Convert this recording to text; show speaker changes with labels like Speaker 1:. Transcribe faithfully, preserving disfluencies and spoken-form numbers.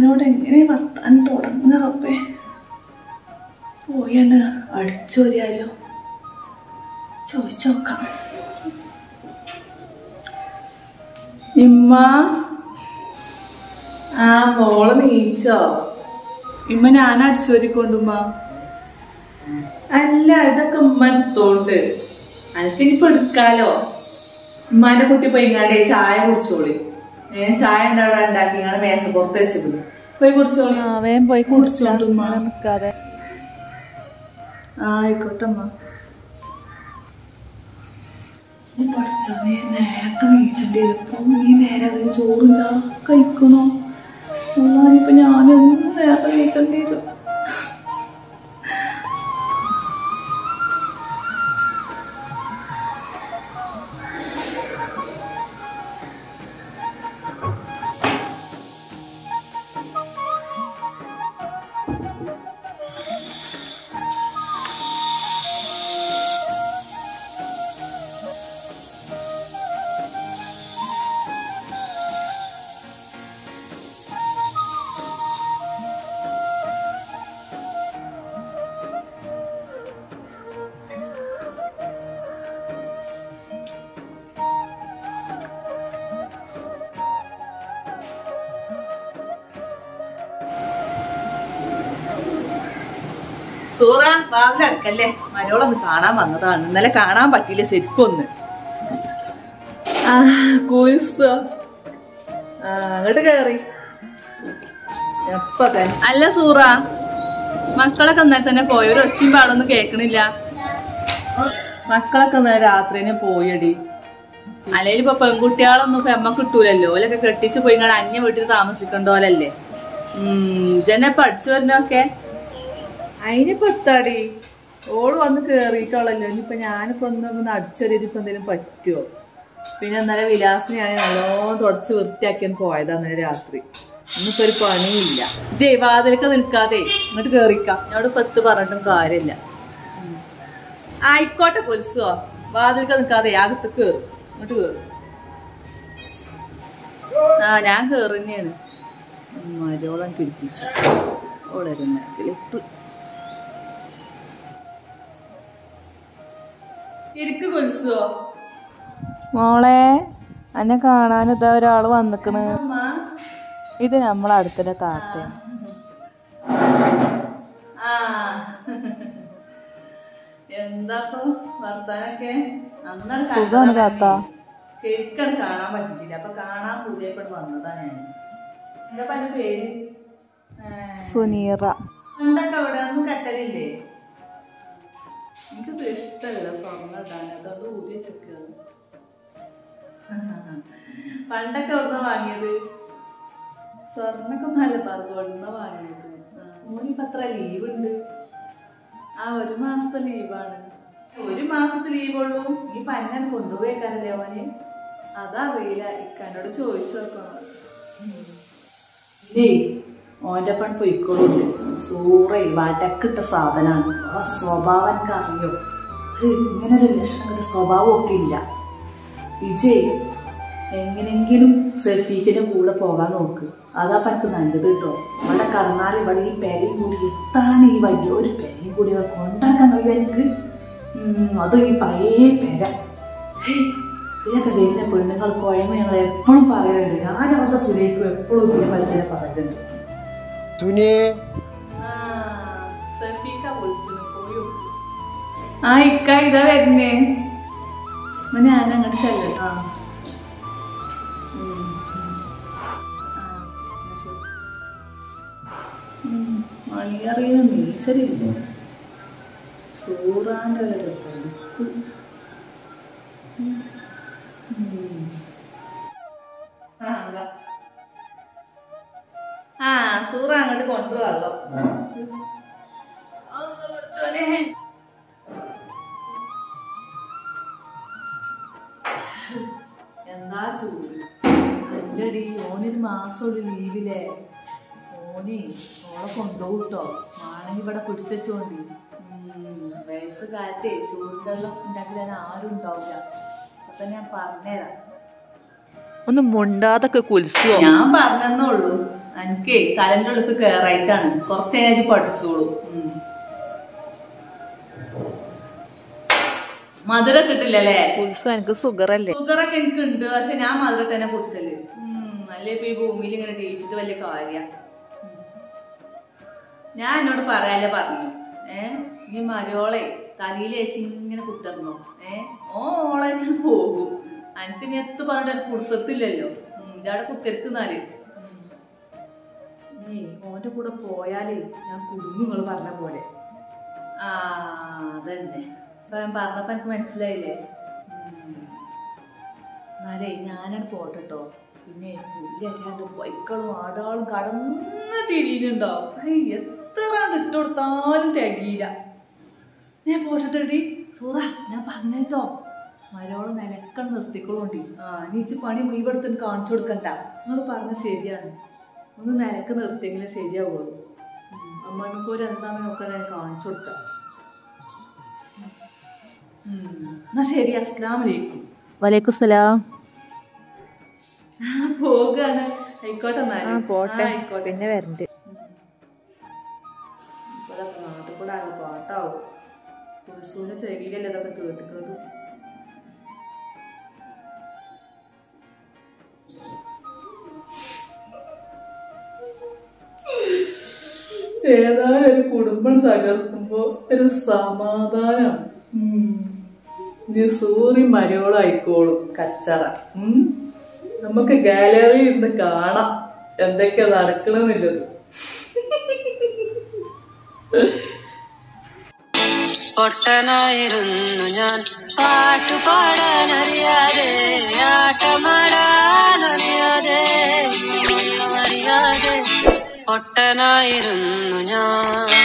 Speaker 1: ഇമ്മാനോട് എങ്ങനെ വർത്താൻ തുടങ്ങുന്ന റബ്ബേ. പോയാണ് അടിച്ചോരിയാലോ, ചോദിച്ചോക്കാം. ഇമ്മ, ആ മോള് നീച്ചോ? ഇമ്മ ഞാൻ അടിച്ചോരിക്കൊണ്ടുമ്മ. അല്ല, ഇതൊക്കെ ഉമ്മ എടുത്തോണ്ട് എനിക്കിനിപ്പോ എടുക്കാലോ. ഉമ്മാന്റെ കുട്ടി പോയിങ്ങാണ്ടേ ചായ കുടിച്ചോളി. ഏ ചായ ഉണ്ടാവിടെ ഉണ്ടാക്കി ഇങ്ങനെ മേശപ്പുറത്ത് വെച്ചിട്ടുണ്ട്. പോയി കുടിച്ചോളി. വേഗം പോയി കുടിച്ചോണ്ട് നിൽക്കാതെ. ആയിക്കോട്ടെ അമ്മ. പഠിച്ചോനെ നേരത്തെ നീച്ചണ്ടേ ഇപ്പം ഈ നേരം അതിന് ചോറും ചാ കഴിക്കണോ? ഇപ്പൊ ഞാനൊന്നും നേരത്തെ നീച്ചണ്ടേ വരും. സൂറ വാതിലടക്കല്ലേ, മരോളൊന്ന് കാണാൻ വന്നതാണ്. ഇന്നലെ കാണാൻ പറ്റിയില്ല ശരിക്കൊന്ന്. ആ കുരിസോ ആ അങ്ങോട്ട് കേറി എപ്പ തന്നെ. അല്ല സൂറ, മക്കളൊക്കെ ഇന്നലെ തന്നെ പോയി. ഒരു ഒച്ചയും പാടൊന്നും കേക്കണില്ല. മക്കളൊക്കെ ഇന്നലെ രാത്രിനെ പോയടി. അല്ലെങ്കിൽ ഇപ്പൊ പെൺകുട്ടികളൊന്നും ഇപ്പൊ എമ്മ കിട്ടൂലല്ലോ. ഓലൊക്കെ കെട്ടിച്ച് പോയി ഇങ്ങനെ അന്യ വീട്ടിൽ താമസിക്കണ്ടോലല്ലേ. ഉം ജനെ പഠിച്ചു വരുന്നൊക്കെ അതിനിപ്പോ എത്താടി. ഓള് വന്ന് കേറിയിട്ടുള്ളല്ലോ. ഇനിയിപ്പൊ ഞാനിപ്പോ ഒന്ന് ഒന്ന് അടിച്ചൊരിപ്പോ എന്തെങ്കിലും പറ്റുമോ? പിന്നെ ഇന്നലെ വിലാസിനെയാണ് നല്ലോണം തുടച്ച് വൃത്തിയാക്കിയാണ് പോയത് അന്നേരം രാത്രി. ഇന്നിപ്പോ ഒരു പണിയില്ല. ജയ് വാതിലൊക്കെ നിൽക്കാതെ ഇങ്ങോട്ട് കേറിക്കാം. എന്നോട് പത്ത് പറഞ്ഞിട്ടും കാര്യമില്ല. ആയിക്കോട്ടെ കൊലുസോ, വാതിലൊക്കെ നിൽക്കാതെ അകത്ത് കേറും. ഇങ്ങോട്ട് കേറും. ആ ഞാൻ കേറുന്നെയാണ്. മരോളം തിരിപ്പിച്ച ഓളരുന്നെങ്കിലിപ്പ് ഇരിക്ക് കൊലുസോ.
Speaker 2: മോളെ എന്നെ കാണാൻ ഇതാ ഒരാള് വന്നിക്കണ്. ഇത് നമ്മളെ അടുത്തുള്ള താത്ത.
Speaker 1: എന്താപ്പൊ വർത്താനൊക്കെ?
Speaker 2: സുഖാണ് താത്ത.
Speaker 1: ശരിക്കും കാണാൻ പറ്റില്ല. അപ്പൊ കാണാൻ പുതിയപ്പോൾ വന്നതാ ഞാൻ. എന്താ പറഞ്ഞ പേര്?
Speaker 2: സുനീറ.
Speaker 1: പണ്ടൊക്കെ അവിടെ ഒന്നും കെട്ടലില്ലേ? എനിക്കത് ഇഷ്ടമല്ല സ്വർണ്ണ ഇടാൻ. അതുകൊണ്ട് ഊതി വെച്ചേക്കാണ്. പണ്ടൊക്കെ എവിടുന്ന വാങ്ങിയത്? സ്വർണ്ണൊക്കെ മലബാർ ഗോൾഡിന്ന വാങ്ങിയത്. മോനിപ്പോ എത്ര ലീവ് ഉണ്ട്? ആ ഒരു മാസത്തെ ലീവാണ്. ഒരു മാസത്തെ ലീവുള്ളൂ. ഈ പഞ്ഞാൻ കൊണ്ടുപോയേക്കാരല്ലേ അവന്? അതറിയില്ല. ഇക്കാനോട് ചോദിച്ചു നോക്കണം. ഇല്ലേ ഓൻ്റെ പൺ പൊയ്ക്കോളുണ്ട്. സൂറ വടക്കിട്ട സാധനമാണ്. ആ സ്വഭാവം എനിക്ക് അറിയോ? അത് ഇങ്ങനെ ഒരു ലക്ഷണം കിട്ട സ്വഭാവമൊക്കെ ഇല്ല. വിജയ് എങ്ങനെങ്കിലും സെഫീക്കിന്റെ കൂടെ പോകാൻ നോക്ക്. അതാപ്പം എനിക്ക് നല്ലത് കേട്ടോ. ഇവിടെ കടന്നാൽ ഇവിടെ ഈ പെരയും കൂടി എത്താണ് ഈ വലിയൊരു പെരയും കൂടി കൊണ്ടാക്കാൻ കഴിയും എനിക്ക്. അതും ഈ പഴയ പെര. ഇതൊക്കെ വരുന്ന പെണ്ണുങ്ങൾ കോയങ്ങ് ഞങ്ങൾ എപ്പോഴും പറയാറുണ്ട്. ഞാൻ അവിടുത്തെ സുരേഖും എപ്പോഴും ഇതിനെ പലിശനെ പറയുന്നുണ്ട്. ആ ഇക്ക ഇതാ വരുന്നേ. ഞാൻ അങ്ങോട്ട് ചെല്ലട്ടോ. മണിയറിയ നീച്ചരില്ല. സൂറാന്റെ ആ സൂറ അങ്ങോട്ട് കൊണ്ടുവല്ലോ. എന്താ ചൂട് അല്ലടി. ഓനൊരു മാസം ഒരു ലീവില്ലേ. ഓനെ ഓളെ കൊണ്ടുപോട്ടോ. ആണെങ്കിൽ ഇവിടെ പിടിച്ചോണ്ടി. വയസ്സ് കാലത്തെ ചൂടുവെള്ളം ഉണ്ടാക്കി തരാൻ ആരും ഉണ്ടാവില്ല. അപ്പൊ ഞാൻ പറഞ്ഞുതരാം.
Speaker 2: ഒന്ന് മുണ്ടാതൊക്കെ കുൽസോ.
Speaker 1: ഞാൻ പറഞ്ഞെന്നുള്ളൂ. എനിക്കേ തലന്റെ ഉള്ളിക്ക് കേറായിട്ടാണ്. കുറച്ച് കഴിഞ്ഞാൽ പഠിച്ചോളൂ. മധുരം ഇട്ടിട്ടില്ലല്ലേ?
Speaker 2: എനിക്ക് ഷുഗർ അല്ലേ?
Speaker 1: ഷുഗറൊക്കെ എനിക്ക് ഉണ്ട്, പക്ഷെ ഞാൻ മധുരം തന്നെ കുടിച്ചല്ലേ. അല്ലേ ഇപ്പൊ ഈ ഭൂമിയിൽ ഇങ്ങനെ ജീവിച്ചിട്ട് വലിയ കാര്യ. ഞാൻ എന്നോട് പറയാല്ലേ പറഞ്ഞു. ഏഹ് നീ മരോളെ തലയിൽ വെച്ച് ഇങ്ങനെ കുത്തർന്നോ. ഏഹ് ഓളായിട്ടാണ് പോകും. എനിക്ക് നീ എത്ത് പറഞ്ഞിട്ട് കുടിസത്തില്ലല്ലോ. ഇജാടെ കുത്തിരക്കുന്നാല് നീ ഓന്റെ കൂടെ പോയാലേ ഞാൻ കുടുങ്ങു. നിങ്ങള് പറഞ്ഞ പോലെ. ആ അതന്നെ ഇപ്പൊ ഞാൻ പറഞ്ഞപ്പോ എനിക്ക് മനസ്സിലായില്ലേ. എന്നാലേ ഞാനാണ് പോട്ടോ. പിന്നെ പുല്ലാണ്ട് വൈക്കളും ആടാളും കടന്ന് തിരിയുന്നുണ്ടാവും. എത്ര ഇട്ട് കൊടുത്താലും തികയില്ല. ഞാൻ പോട്ടെടി സൂറ, ഞാൻ പറഞ്ഞേക്കോ മരോള് നിലക്കം നിർത്തിക്കോളൂണ്ടി. ആ നീച്ച് പണി മുഴുവെടുത്ത് കാണിച്ചു കൊടുക്കണ്ട. നിങ്ങൾ പറഞ്ഞ ശരിയാണ്. ഒന്ന് നിലക്ക് നിർത്തിയെങ്കിലും ശരിയാവുള്ളൂ. അമ്മനിപ്പോ എന്താന്ന് നോക്കാൻ ഞാൻ കാണിച്ചു കൊടുക്കാം. എന്നാ ശരി, അസ്സലാമു അലൈക്കും.
Speaker 2: വലൈക്കും സലാം.
Speaker 1: പോകാണ്. ആയിക്കോട്ടെ എന്നാലും.
Speaker 2: പോട്ടെ, പിന്നെ വരണ്ട്.
Speaker 1: നാട്ടിൽ കൂടെ ആകെ പാട്ടാവും. കുറിസൂന് ചെവിയിലല്ലേ ഇതൊക്കെ കേട്ടിക്കുന്നത്. ഏതായാലും ഒരു കുടുംബം തകർക്കുമ്പോ ഒരു സമാധാനം. നീ സൂറി മരോളായിക്കോളും കച്ചറ. നമുക്ക് ഗാലറി ഇരുന്ന് കാണാം എന്തൊക്കെയാ നടക്കണമെന്നുള്ളത്.
Speaker 3: പൊട്ടനായിരുന്നു ഞാൻ, പാട്ടുപാടാനറിയാതെ, ആട്ടമാടാനറിയാതെ, ഒന്നും അറിയാതെ പൊട്ടനായിരുന്നു ഞാൻ.